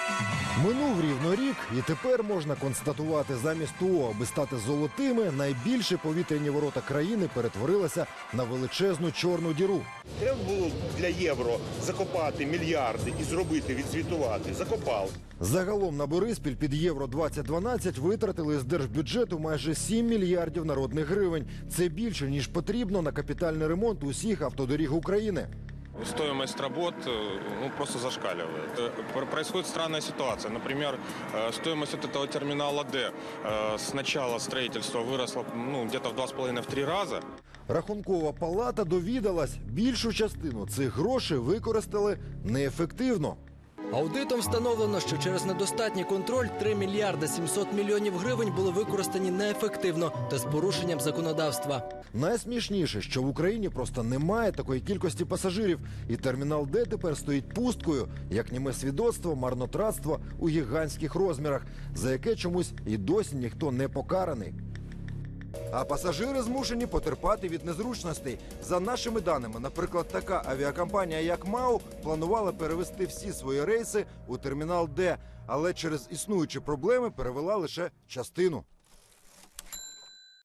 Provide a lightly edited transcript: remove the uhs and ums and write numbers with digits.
Минув рівно рік, і тепер можна констатувати, замість того, аби стати золотими, найбільші повітряні ворота країни перетворилися на величезну чорну діру. Треба було для євро закопати мільярди і зробити, відзвітувати. Закопав. Загалом на Бориспіль під Євро-2012 витратили з держбюджету майже 7 мільярдів народних гривень. Це більше, ніж потрібно на капітальний ремонт усіх автодоріг України. Стоимость работ просто зашкаливает. Происходит странная ситуация. Например, стоимость вот этого терминала «Д» с начала строительства выросла где-то в 2,5-3 раза. Рахункова палата довідалась, більшу частину цих грошей використали неефективно. Аудитом встановлено, що через недостатній контроль 3 мільярди 700 мільйонів гривень були використані неефективно та з порушенням законодавства. Найсмішніше, що в Україні просто немає такої кількості пасажирів, і термінал «Д» тепер стоїть пусткою, як німе свідоцтво марнотратства у гігантських розмірах, за яке чомусь і досі ніхто не покараний. А пасажири змушені потерпати від незручностей. За нашими даними, наприклад, така авіакомпанія, як МАУ, планувала перевести всі свої рейси у термінал «Д», але через існуючі проблеми перевела лише частину.